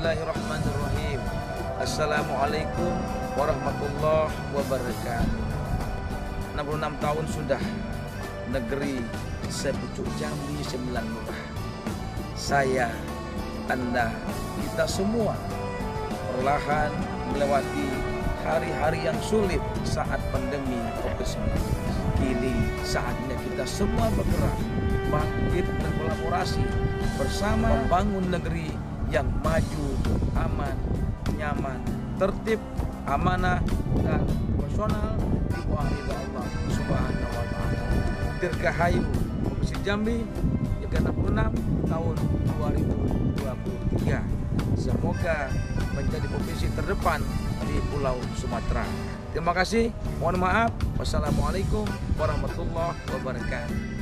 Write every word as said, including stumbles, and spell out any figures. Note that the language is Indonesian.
Bismillahirrahmanirrahim. Assalamualaikum warahmatullahi wabarakatuh. enam puluh enam tahun sudah negeri sepucuk Jambi Sembilan Lurah. Saya, Anda, kita semua perlahan melewati hari-hari yang sulit saat pandemi covid sembilan belas. Kini saatnya kita semua bergerak, bangkit dan kolaborasi bersama membangun negeri yang maju, aman, nyaman, tertib, amanah, dan profesional di bawah ridha Allah Subhanahu wa Ta'ala. Dirgahayu Provinsi Jambi yang ke enam puluh enam tahun dua ribu dua puluh tiga. Semoga menjadi provinsi terdepan di Pulau Sumatera. Terima kasih. Mohon maaf. Wassalamualaikum warahmatullahi wabarakatuh.